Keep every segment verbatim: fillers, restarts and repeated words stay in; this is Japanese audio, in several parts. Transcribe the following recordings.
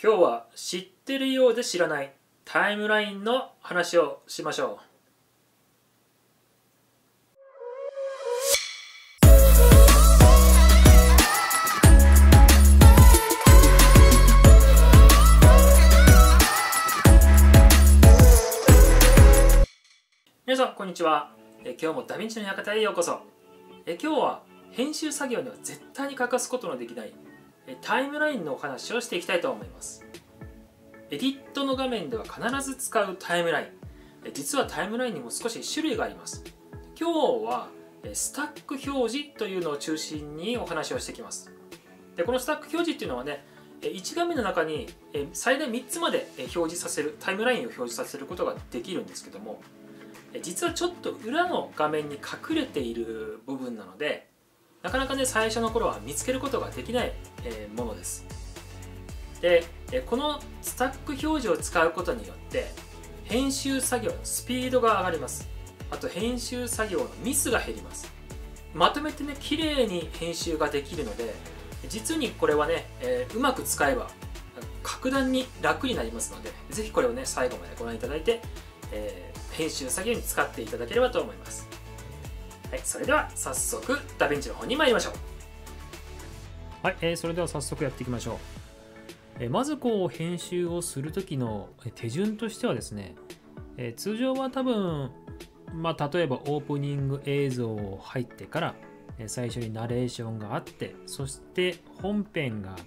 今日は知ってるようで知らないタイムラインの話をしましょう。皆さんこんにちは。え今日もダヴィンチの館へようこそ。え今日は編集作業には絶対に欠かすことのできないえタイムラインのお話をしていきたいと思います。エディットの画面では必ず使うタイムライン、え実はタイムラインにも少し種類があります。今日はえスタック表示というのを中心にお話をしていきます。でこのスタック表示っていうのはね、いち画面の中に最大みっつまで表示させるタイムラインを表示させることができるんですけども、実はちょっと裏の画面に隠れている部分なので、なかなかね最初の頃は見つけることができないものです。でこのスタック表示を使うことによって編集作業のスピードが上がります。あと編集作業のミスが減ります。まとめてね綺麗に編集ができるので、実にこれはね、えー、うまく使えば格段に楽になりますので、ぜひこれをね最後までご覧いただいて、えー編集作業に使っていただければと思います。はい、それでは早速ダヴィンチの方に参りましょう。はい、えー、それでは早速やっていきましょう。えー、まずこう編集をする時の手順としてはですね、えー、通常は多分、まあ、例えばオープニング映像入ってから、えー、最初にナレーションがあって、そして本編があって、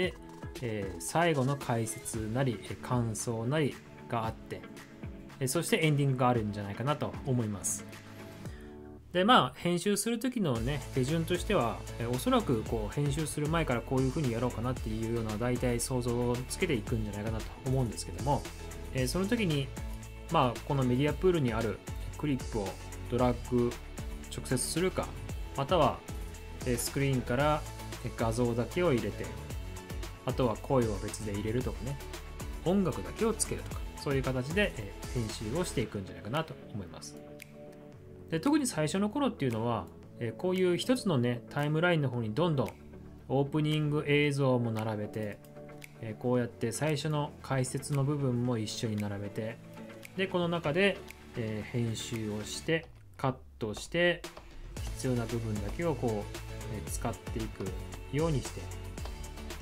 えー、最後の解説なり感想なりがあって、そしてエンディングがあるんじゃないかなと思います。でまあ編集する時のね手順としては、おそらくこう編集する前からこういう風にやろうかなっていうような大体想像をつけていくんじゃないかなと思うんですけども、その時にまあこのメディアプールにあるクリップをドラッグ直接するか、またはスクリーンから画像だけを入れて、あとは声を別で入れるとかね、音楽だけをつけるとか、そういう形で編集をしていくんじゃないかなと思います。で特に最初の頃っていうのは、こういう一つのねタイムラインの方にどんどんオープニング映像も並べて、こうやって最初の解説の部分も一緒に並べて、でこの中で編集をしてカットして必要な部分だけをこう使っていくようにして、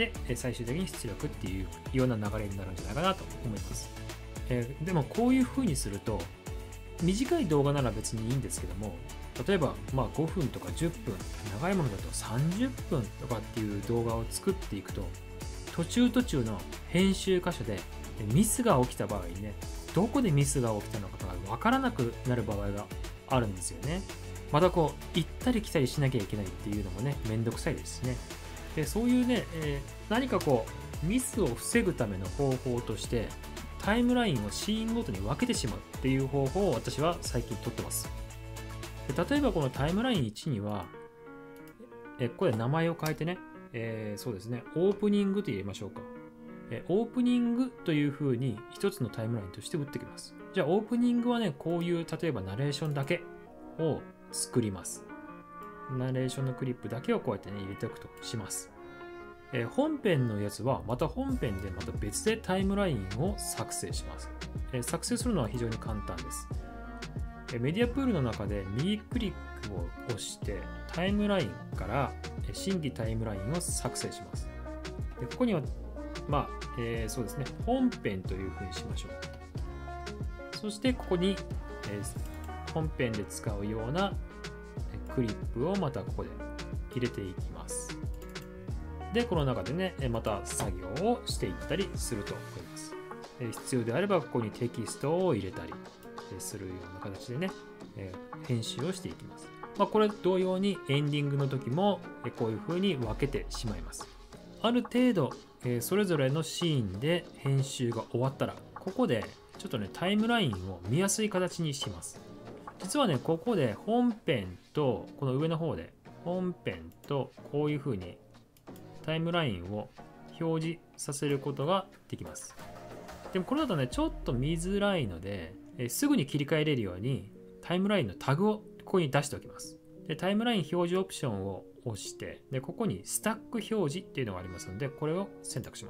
で最終的に出力っていうような流れになるんじゃないかなと思います。えー、でもこういう風にすると短い動画なら別にいいんですけども、例えばまあごふんとかじゅっぷん、長いものだとさんじゅっぷんとかっていう動画を作っていくと、途中途中の編集箇所でミスが起きた場合にね、どこでミスが起きたのかが分からなくなる場合があるんですよね。またこう行ったり来たりしなきゃいけないっていうのもねめんどくさいですね。でそういうね、えー、何かこうミスを防ぐための方法としてタイムラインをシーンごとに分けてしまうっていう方法を私は最近取ってます。で例えばこのタイムラインいちには、えここで名前を変えてね、えー、そうですね、オープニングと入れましょうか。えオープニングというふうに一つのタイムラインとして打ってきます。じゃあオープニングはね、こういう例えばナレーションだけを作ります。ナレーションのクリップだけをこうやってね入れておくとします。え本編のやつはまた本編でまた別でタイムラインを作成します。え作成するのは非常に簡単です。えメディアプールの中で右クリックを押してタイムラインから新規タイムラインを作成します。でここにはまあ、えー、そうですね、本編というふうにしましょう。そしてここに、えー、本編で使うようなクリップをまたここで入れていきます。でこの中でねまた作業をしていったりすると思います。必要であればここにテキストを入れたりするような形でね編集をしていきます。まあ、これ同様にエンディングの時もこういう風に分けてしまいます。ある程度それぞれのシーンで編集が終わったら、ここでちょっとねタイムラインを見やすい形にします。実はねここで本編とこの上の方で本編とこういう風にタイムラインを表示させることができます。でもこれだとねちょっと見づらいので、えすぐに切り替えれるようにタイムラインのタグをここに出しておきます。でタイムライン表示オプションを押して、でここにスタック表示っていうのがありますので、これを選択します。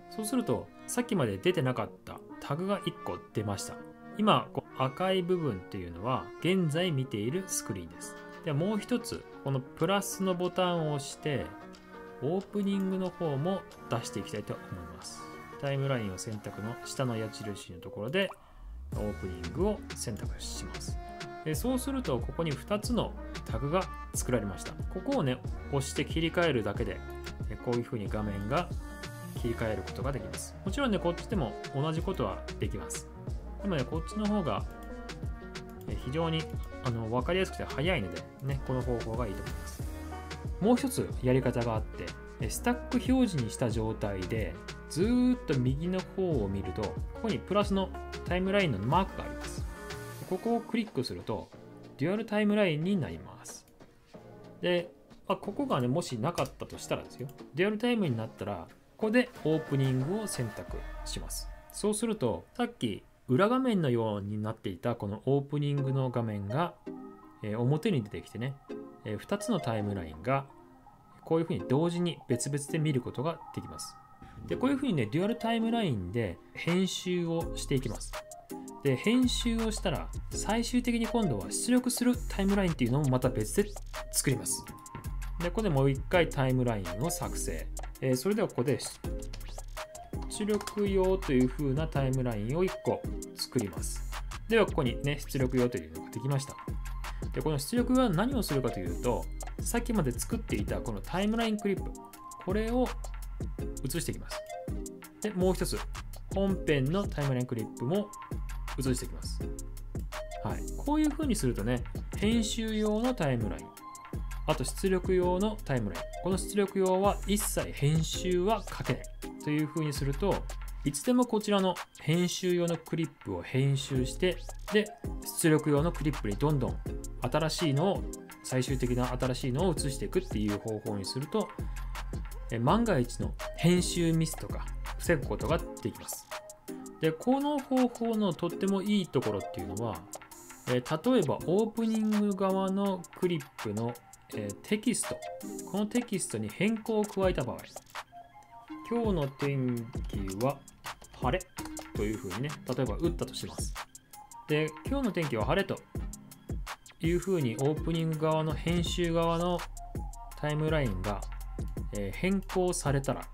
そうするとさっきまで出てなかったタグがいっこ出ました。今こう赤い部分っていうのは現在見ているスクリーンです。ではもう一つこのプラスのボタンを押してオープニングの方も出していきたいと思います。タイムラインを選択の下の矢印のところでオープニングを選択します。でそうするとここにふたつのタグが作られました。ここをね押して切り替えるだけでこういうふうに画面が切り替えることができます。もちろんねこっちでも同じことはできます。でもねこっちの方が非常にあの分かりやすくて早いのでねこの方法がいいと思います。もう一つやり方があってスタック表示にした状態でずーっと右の方を見るとここにプラスのタイムラインのマークがあります。ここをクリックするとデュアルタイムラインになります。で、まあ、ここがねもしなかったとしたらですよ、デュアルタイムになったらここでオープニングを選択します。そうするとさっき裏画面のようになっていたこのオープニングの画面が、えー、表に出てきてね、えー、ふたつのタイムラインがこういうふうに同時に別々で見ることができます。でこういうふうにねデュアルタイムラインで編集をしていきます。で編集をしたら最終的に今度は出力するタイムラインっていうのもまた別で作ります。でここでもう一回タイムラインを作成、えー、それではここで出力用という風なタイムラインをいっこ作ります。ではここにね出力用というのができました。でこの出力用は何をするかというと、さっきまで作っていたこのタイムラインクリップ、これを移していきます。でもう一つ本編のタイムラインクリップも移していきます。はい、こういう風にするとね編集用のタイムライン、あと出力用のタイムライン、この出力用は一切編集はかけないという風にすると、いつでもこちらの編集用のクリップを編集して、で出力用のクリップにどんどん新しいのを最終的な新しいのを移していくっていう方法にすると、万が一の編集ミスとか防ぐことができます。でこの方法のとってもいいところっていうのは、えー、例えばオープニング側のクリップの、えー、テキスト、このテキストに変更を加えた場合、今日の天気は晴れというふうにね例えば打ったとします。で今日の天気は晴れというふうにオープニング側の編集側のタイムラインが、えー、変更されたら、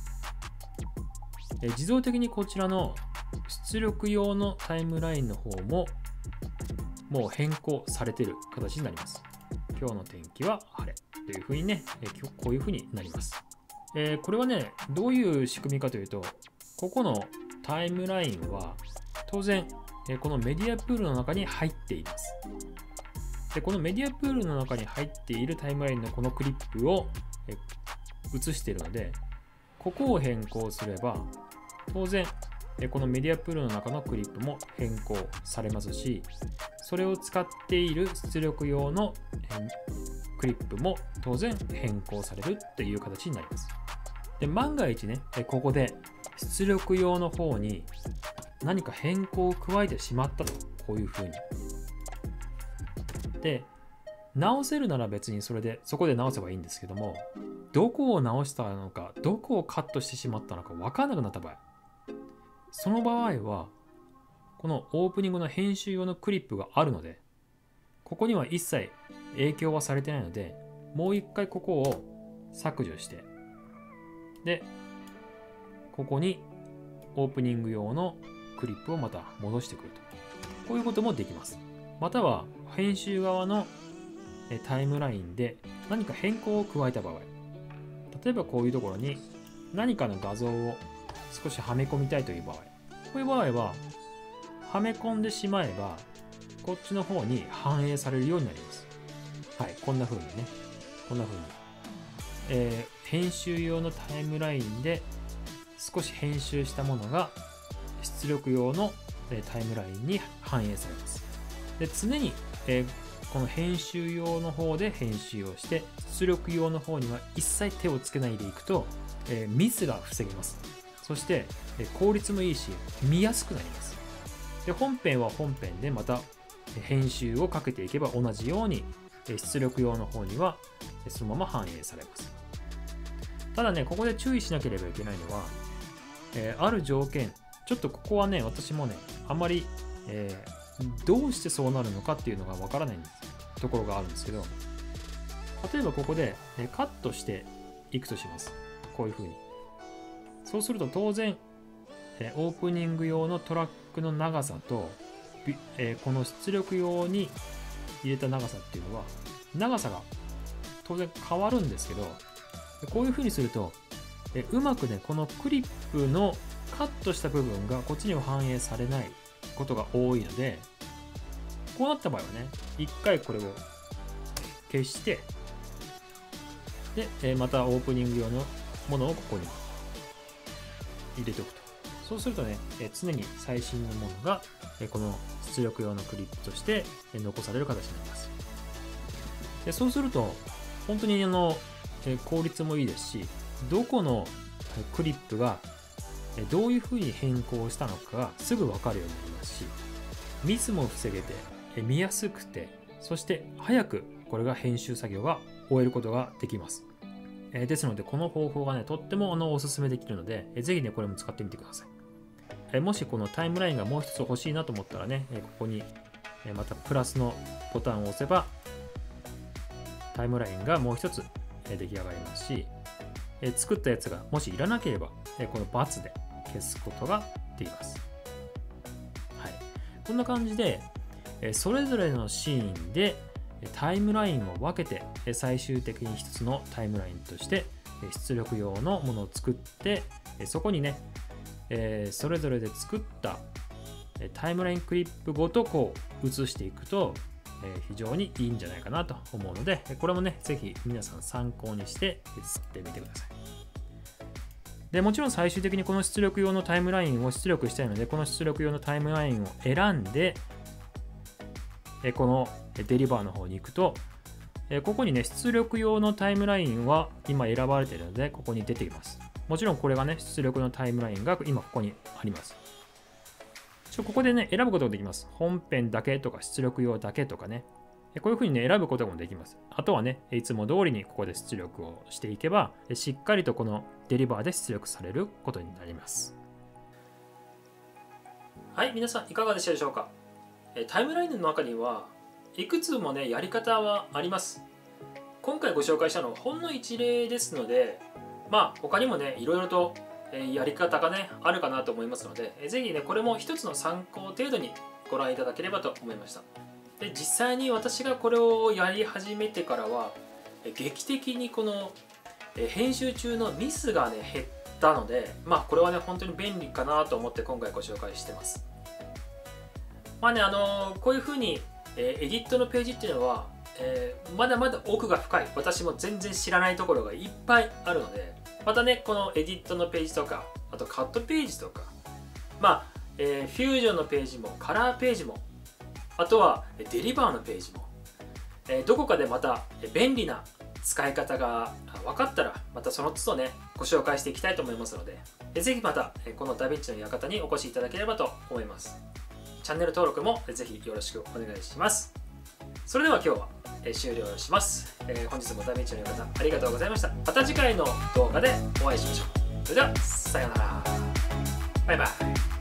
えー、自動的にこちらの出力用のタイムラインの方ももう変更されている形になります。今日の天気は晴れというふうにね、えー、こういうふうになります。えー、これはねどういう仕組みかというと、ここのタイムラインは当然、えー、このメディアプールの中に入っています。でこのメディアプールの中に入っているタイムラインのこのクリップを、えー、映しているので、ここを変更すれば当然このメディアプールの中のクリップも変更されますし、それを使っている出力用のクリップも当然変更されるという形になります。で万が一ねここで出力用の方に何か変更を加えてしまったと、こういう風にで直せるなら別にそれでそこで直せばいいんですけども、どこを直したのかどこをカットしてしまったのか分からなくなった場合、その場合はこのオープニングの編集用のクリップがあるので、ここには一切影響はされてないので、もう一回ここを削除して、でここにオープニング用のクリップをまた戻してくると、こういうこともできます。または編集側のタイムラインで何か変更を加えた場合、例えばこういうところに何かの画像を少しはめ込みたいという場合、こういう場合ははめ込んでしまえばこっちの方に反映されるようになります。はい、こんな風にね、こんな風に、えー、編集用のタイムラインで少し編集したものが出力用のタイムラインに反映されます。で常に、えー、この編集用の方で編集をして、出力用の方には一切手をつけないでいくと、えー、ミスが防げます。そして、えー、効率もいいし見やすくなります。で本編は本編でまた編集をかけていけば同じように出力用の方にはそのまま反映されます。ただね、ここで注意しなければいけないのは、 えー、ある条件、ちょっとここはね、私もね、あんまり、えー、どうしてそうなるのかっていうのがわからないんですところがあるんですけど、例えばここで、ね、カットしていくとします。こういうふうに。そうすると当然、えー、オープニング用のトラックの長さと、えー、この出力用に入れた長さっていうのは、長さが当然変わるんですけど、こういうふうにすると、えうまくね、このクリップのカットした部分がこっちには反映されないことが多いので、こうなった場合はね、一回これを消して、で、えまたオープニング用のものをここに入れておくと。そうするとね、え常に最新のものが、えこの出力用のクリップとして残される形になります。でそうすると、本当にあの、え効率もいいですし、どこのクリップがどういうふうに変更したのかがすぐ分かるようになりますし、ミスも防げて見やすくて、そして早くこれが編集作業が終えることができます。ですのでこの方法がね、とってもあのおすすめできるので、ぜひねこれも使ってみてください。もしこのタイムラインがもう一つ欲しいなと思ったらね、ここにまたプラスのボタンを押せばタイムラインがもう一つ出来上がりますし、作ったやつがもしいらなければこのバツで消すことができます。はい、こんな感じでそれぞれのシーンでタイムラインを分けて最終的に一つのタイムラインとして出力用のものを作って、そこにねそれぞれで作ったタイムラインクリップごとこう移していくと非常にいいんじゃないかなと思うので、これもねぜひ皆さん参考にして作ってみてください。でもちろん最終的にこの出力用のタイムラインを出力したいので、この出力用のタイムラインを選んでこのデリバーの方に行くと、ここにね出力用のタイムラインは今選ばれているのでここに出ています。もちろんこれがね出力のタイムラインが今ここにあります。ここでね選ぶことができます。本編だけとか出力用だけとかね、こういうふうにね選ぶこともできます。あとはねいつも通りにここで出力をしていけばしっかりとこのデリバーで出力されることになります。はい、皆さんいかがでしたでしょうか。タイムラインの中にはいくつもねやり方はあります。今回ご紹介したのはほんの一例ですので、まあ他にもねいろいろとやり方がねあるかなと思いますので、ぜひねこれも一つの参考程度にご覧いただければと思いました。で実際に私がこれをやり始めてからは劇的にこの編集中のミスがね減ったので、まあこれはね本当に便利かなと思って今回ご紹介してます。まあねあのこういうふうにエディットのページっていうのは、えー、まだまだ奥が深い、私も全然知らないところがいっぱいあるので、またねこのエディットのページとか、あとカットページとか、まあ、えー、フュージョンのページもカラーページも、あとはデリバーのページも、えー、どこかでまた便利な使い方が分かったらまたその都度ねご紹介していきたいと思いますので、えー、ぜひまたこのダヴィンチの館にお越しいただければと思います。チャンネル登録もぜひよろしくお願いします。それでは今日は終了します。えー、本日もダヴィンチの館ありがとうございました。また次回の動画でお会いしましょう。それではさようなら。バイバイ。